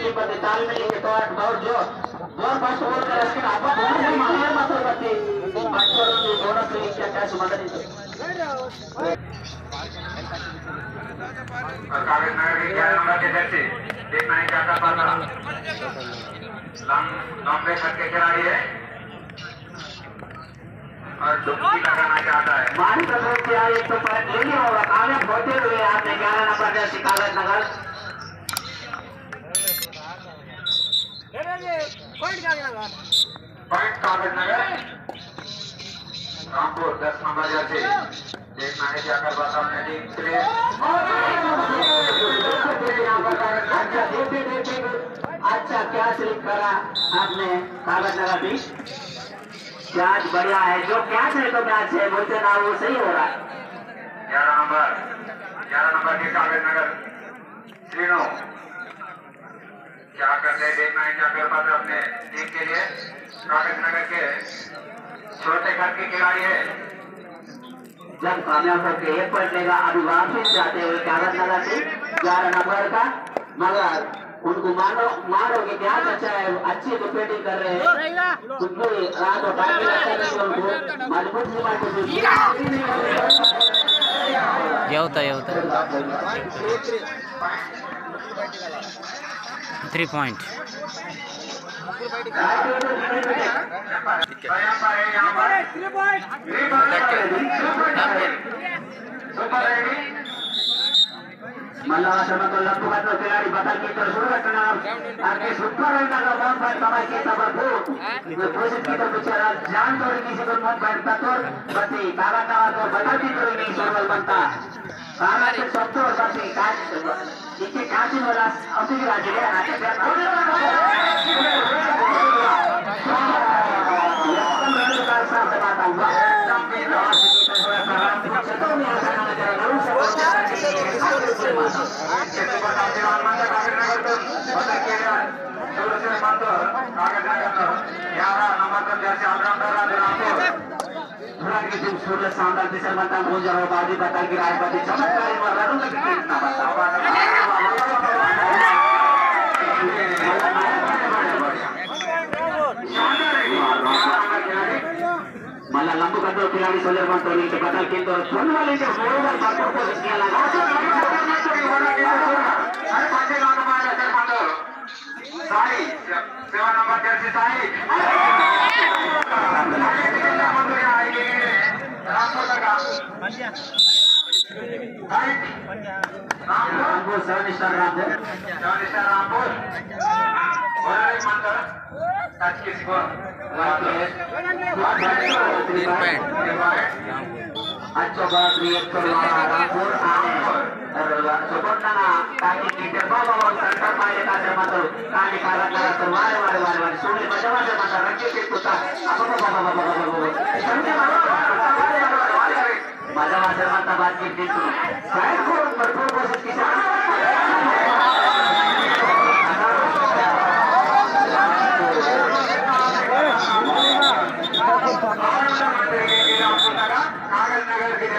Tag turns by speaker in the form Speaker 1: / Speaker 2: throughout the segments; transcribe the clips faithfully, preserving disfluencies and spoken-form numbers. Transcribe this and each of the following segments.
Speaker 1: Team बदले तालमेल के तौर पर जो बोर पास बोल कर इसके आप दोनों से मालूम मत करते बच्चों के दोनों से क्या क्या सुमंदरी
Speaker 2: और कागज नगर के ग्यारह नंबर के जर्सी देखना है क्या कर पाता लंबे छत के खिलाड़ी है और डुबकी लगाना चाहता है
Speaker 1: मान प्रभु क्या एक तो पॉइंट ले लिया होगा कामयाब होते हुए आपने ग्यारह नंबर जर्सी कागज नगर
Speaker 2: पॉइंट कागज नगर रामपुर दस नंबर जर्सी देखना है क्या कर पाता अपने टीम के लिए
Speaker 1: अच्छा क्या स्लिप करा आपने कागज नगर भी कैच बढ़िया है जो कैच है तो कैच है बोलते ना वो सही हो रहा है
Speaker 2: ग्यारह नंबर ग्यारह नंबर के कागज नगर श्रीनो क्या करते हैं देखना है क्या कर पाते अपने टीम के लिए कागज नगर के छोटे घर के खिलाड़ी है
Speaker 1: जब कामयाब होकर एक पॉइंट लेगा अभी वापस जाते हुए कागज नगर से ग्यारह नंबर का मगर उनको मानो मारोगे क्या अच्छा है अच्छी डिफेंडिंग कर रहे हैं उनको रात और टाइम अच्छा नहीं उनको मजबूत सीमा को
Speaker 3: ये होता है होता है थ्री पॉइंट
Speaker 1: मल्ला शर्मा को लंबू का खिलाड़ी बदल की तो शुरू करना आगे सुपर रन का वन पॉइंट कमाई के तब को कोशिश की तो बेचारा जान तोड़ किसी को वन पॉइंट का तो बती काला का तो बदल की तो नहीं सोल बनता काला से सब तो बती काज इके काज वाला अभी राज्य है आगे सूर्य शानदार दिशा बनता भूल जाओ बाजी बता की राजपति चमत्कारी वालों का कितना बताओ मल्ला लंबू का दो खिलाड़ी सोलर बन तो नीचे बदल के तो छोड़ने वाले के बरोबर बातों को इसके लगा
Speaker 2: अरे पांच लाख मारा सर मारो साई सेवा नंबर जर्सी साई रामपुर लगा
Speaker 1: Rampur seven star Rampur
Speaker 2: seven star Rampur और एक मंत्र टच किसी को
Speaker 1: अच्छा बात नहीं एक तो रामपुर आने सुपन्ना ताकि कीटर बाबा और संतर पाए का से मतलब काली काला काला तो मारे मारे मारे मारे सोने बजवा से मतलब रखे के कुत्ता अब बाबा बाबा बाबा समझे बजवा से मतलब बात की थी साइड को भरपूर कोशिश की
Speaker 2: कागज नगर के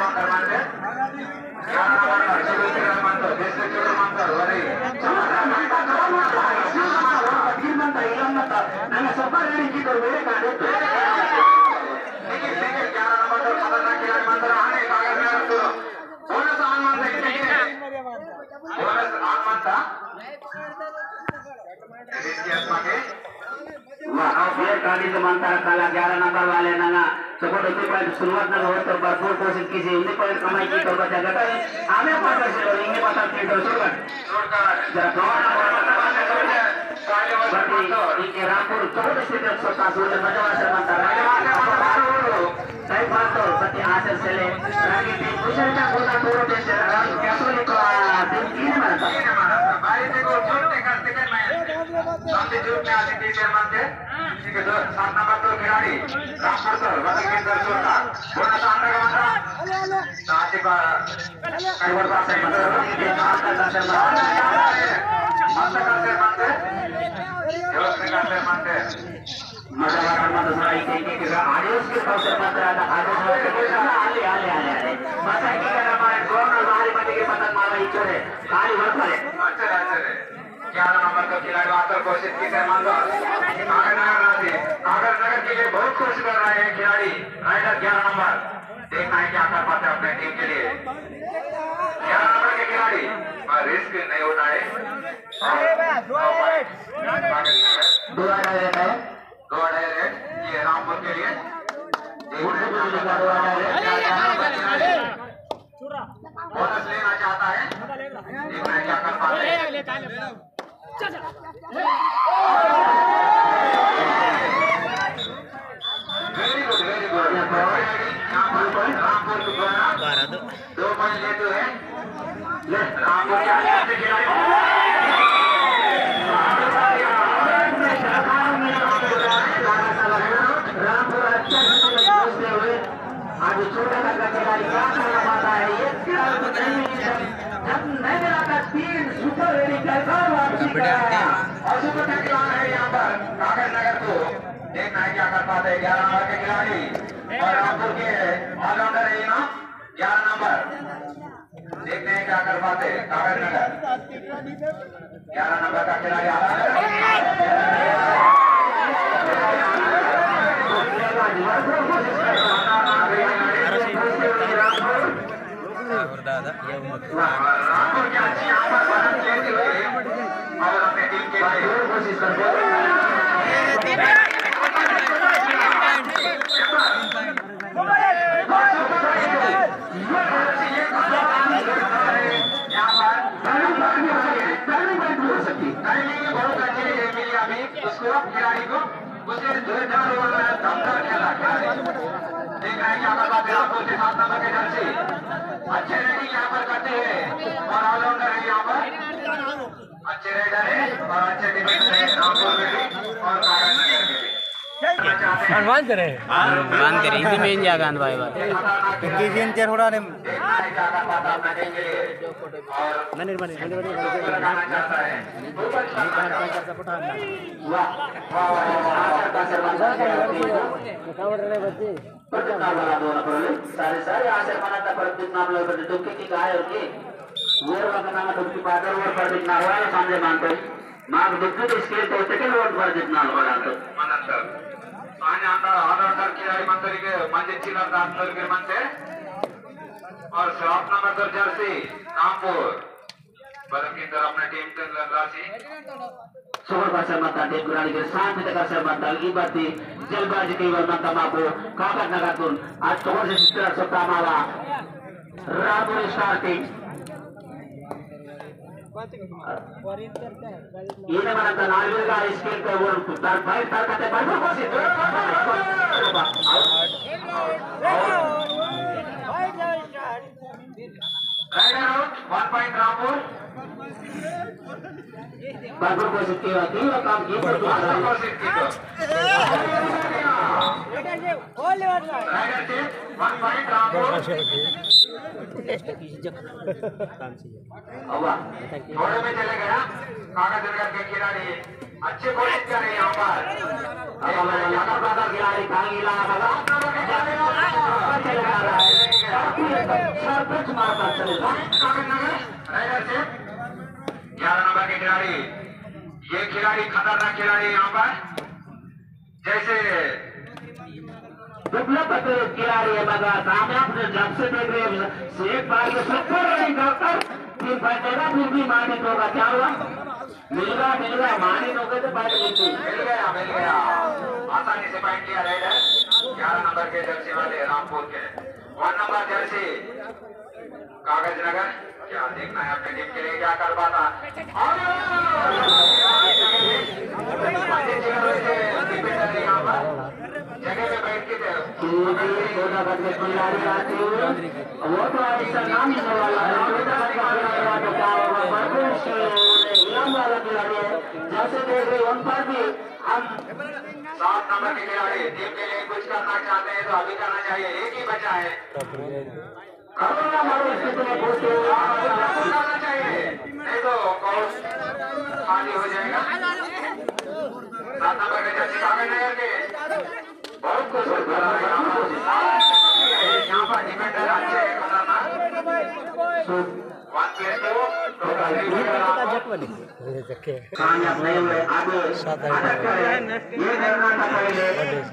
Speaker 1: ನನ್ನ ಸಫರ್ ಹೇಳಿದ್ದು ಬೇರೆ ಕಾಡು
Speaker 2: ग्यारह नंबर तो खतरनाक खिलाड़ी मंत्र आने कागज नगर तो बोनस आन मानता बोनस आन मानता इसकी आत्मा के
Speaker 1: फिर काली से मानता काला ग्यारह नंबर वाले ना सपोर्ट होती पॉइंट शुरुआत ना हो तो भरपूर कोशिश की उन्हीं पॉइंट कमाई की तो बचा गटा हमें पता चलो इन्हें पता थी तो छोड़कर जरा इनके रामपुर चौदह से जब सोता सूर्य मजवा से मानता सही बात तो सत्य आशर से ले रानी टीम कुशल का गोला तोड़ देते कैथोलिक टीम तीन मारता
Speaker 2: बारी से गोल छोड़ते करते कर मैं सामने जोर में आते टीचर मानते ठीक है दो सात नंबर तो खिलाड़ी रामपुर तो बदल के अंदर छोड़ता बोनस आंध्र का मात्रा साथी का कई बार बात है मतलब ये आंध्र का से मानते आंध्र का से मानते व्यवस्था का से मानते
Speaker 1: मजा करना तो सारा एक एक के आदेश के पास मात्र आता आदेश के आले आले आले आले मसा की करना मारे कौन और बाहरी बंदे के पतन मारा ही छोड़े खाली वर्क करे
Speaker 2: अच्छा अच्छा ग्यारह नंबर का तो खिलाड़ी आकर कोशिश की है मंगल कागज नगर राशि कागज नगर के लिए बहुत कोशिश कर रहे हैं खिलाड़ी राइडर ग्यारह नंबर देखना है क्या कर पाते अपने टीम के लिए ग्यारह नंबर के खिलाड़ी पर रिस्क नहीं उठाए
Speaker 1: दो रेड है
Speaker 2: दो अढ़ाई रेड ये रामपुर के लिए बोनस लेना चाहता है देखना है क्या कर पाते हैं very good very good Rampur को दो पॉइंट लेते हैं रामपुर के आगे से खिलाड़ी
Speaker 1: आज छोटा का खिलाड़ी क्या करना पाता है ये जब नहीं मिला तीन सुपर रेडी कर वापसी कर रहा है
Speaker 2: और सुपर का खिलाड़ी है यहाँ पर कागज नगर को देखना है क्या कर पाते हैं ग्यारह नंबर के खिलाड़ी और रामपुर के ऑलराउंडर है ना ग्यारह नंबर देखते हैं क्या कर पाते हैं कागज नगर ग्यारह नंबर का खिलाड़ी रामपुर के अच्छी यहाँ पर बना लेते हुए और अपने टीम के लिए कोशिश करते हैं बहुत अच्छी मिली अभी उसको खिलाड़ी को उसे जोरदार और दमदार खेला देख रहे हैं क्या कर पाते रामपुर के सात नंबर के जर्सी अच्छे रेडिंग यहाँ पर करते हैं और ऑलराउंडर है यहाँ पर अच्छे रेडर है और अच्छे डिफेंडर है रामपुर में भी और कागज नगर में भी
Speaker 3: बांध करे बांध करे इसी में जा गांध भाई बात
Speaker 1: किसी दिन तेरे थोड़ा ने
Speaker 2: देखना है क्या कर पाता अपना टीम के लिए और
Speaker 1: मैंने बने मैंने बने
Speaker 2: लगाना चाहता है ऊपर चलना चाहता है
Speaker 1: वाह वाह वाह का सरपंच बच्चे वाला बोला बोले सारे सारे आशर मनाता प्रतीक नाम लो बड़े दुख की काय और के वो वाला नाम दुख की पाकर वो प्रतीक ना हुआ सामने मानते मां दुख के स्केल तो सेकंड वर्ड पर जितना होगा तो
Speaker 2: मनंतर आने आता ऑलराउंडर खिलाड़ी मंत्री के मंजे चिलर का अंतर के मंचे और शॉप नंबर दो जर्सी रामपुर बरम की तरफ अपने टीम के राशि
Speaker 1: सुपर भाषा मत आते पुरानी के साथ में का सब मत की बात जलबाजी की बार मत माको कागज नगर तुम आज तो से सिस्टर सत्ता माला रामपुर स्टार्टिंग ये mana tanah juga skill ke world putar baik tar kata baru positif
Speaker 2: rider out one point Rampur
Speaker 1: baru positif lagi काम की पर
Speaker 2: राइडर से वन पॉइंट रामपुर
Speaker 1: अवा
Speaker 2: थोड़े में चले गया कागज नगर के खिलाड़ी अच्छे कोशिश कर रहे हैं यहाँ पर
Speaker 1: अब यहाँ का बादल खिलाड़ी कांगीला बाबा चले जा रहा है सरपंच मारता चलेगा
Speaker 2: कागज नगर राइडर से ग्यारह नंबर के खिलाड़ी ये खिलाड़ी खतरनाक खिलाड़ी यहाँ पर जैसे
Speaker 1: दुर्लभ खिलाड़ी है मगर सामने आपने जब से देख रहे हैं एक बार में सत्तर रन करकर तीन पॉइंट देगा फिर भी मानित होगा क्या हुआ मिलेगा मिलेगा मानित होगा तो पॉइंट मिलती
Speaker 2: मिल गया मिल गया आसानी से पॉइंट लिया राइडर ग्यारह नंबर के जर्सी वाले रामपुर के वन नंबर जर्सी कागज नगर क्या देखना है अपने टीम के लिए क्या कर पाता जगह पे बैठ के
Speaker 1: छोटा बच्चे खिलाड़ी आते हुए वो तो ऐसा नाम ही वाला जैसे देख रहे उन पर भी हम
Speaker 2: सात नंबर के खिलाड़ी टीम के लिए कुछ करना चाहते हैं तो अभी करना चाहिए एक ही बचा है
Speaker 1: करोना मारो स्थिति में पूछते
Speaker 2: करना चाहिए नहीं तो कॉल खाली हो जाएगा सात नंबर के जर्सी कागज नगर के बहुत कुछ यहाँ पर डिफेंडर अच्छे खतरनाक वन प्लेस टू
Speaker 1: कामयाब नहीं हुए आगे अटक करे ये करना था पहले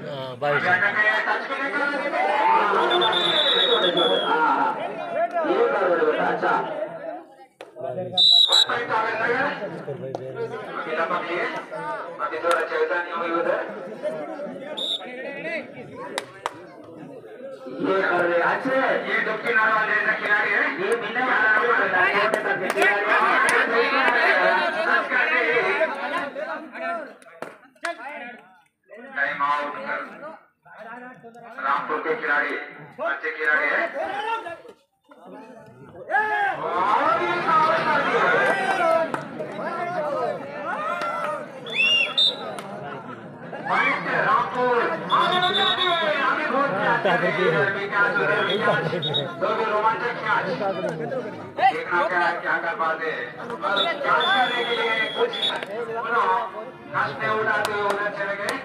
Speaker 1: ये कर रहे बेटा अच्छा kita pakai mati dua cerita yang udah ये कर रहे अच्छे ये डुबकी नारा वाले का खिलाड़ी है ये बिना टाइम आउट रामपुर के खिलाड़ी अच्छे खिलाड़ी है और ये फाउल कर दिया पॉइंट रामपुर आगे बढ़ गए आगे बहुत दो भी रोमांचक मैच देखना क्या क्या कर पाते और जांच करने के लिए कुछ सुनो हंसते उड़ाते उधर चले गए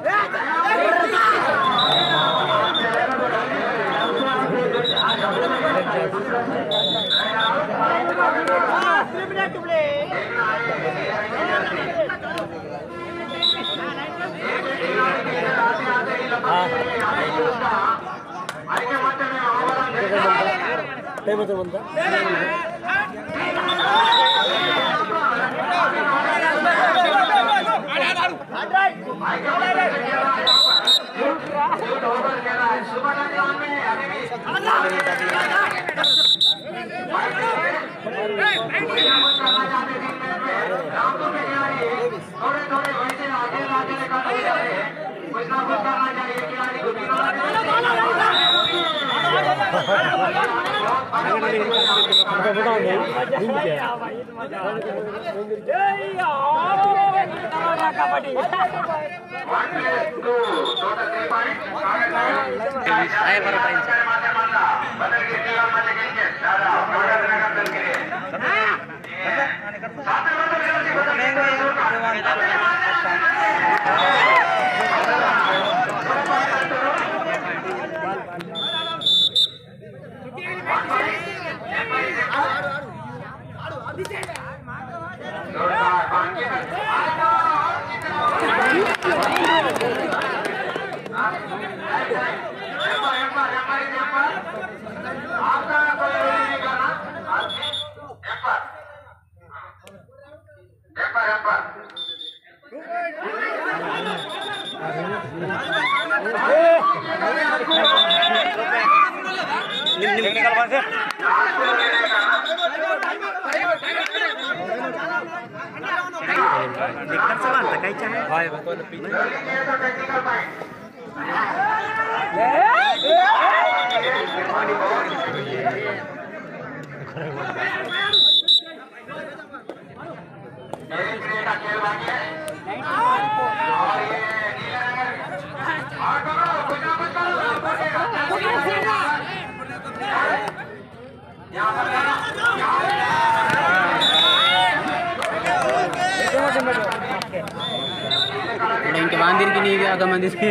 Speaker 1: थोड़े थोड़े वैसे आगे आगे निकाल रहे हैं कुछ ना कुछ करना चाहिए खिलाड़ी को
Speaker 3: इनके मंदिर की नहीं गया का मंदिर के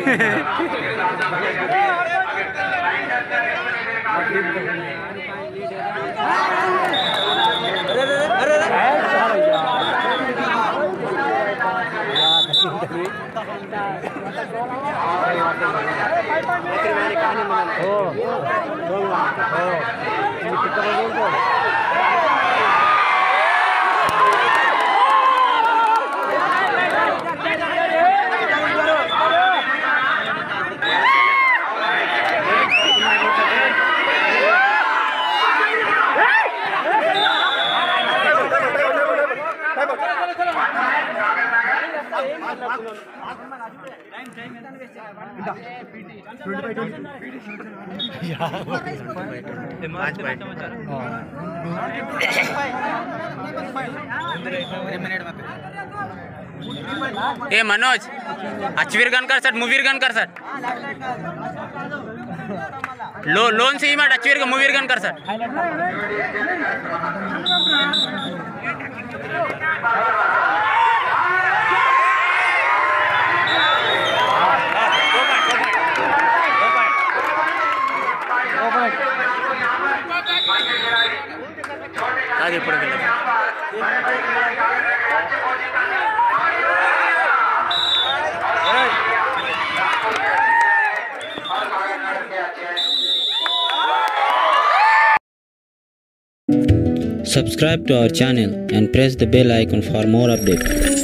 Speaker 3: ए मनोज अचवीर गन कर सट मूवीर गन कर सट लो लोन से ही मत अचवीर का मूवीर गन कर सट आगे पड़ गया
Speaker 4: Subscribe to our channel and press the bell icon for more updates.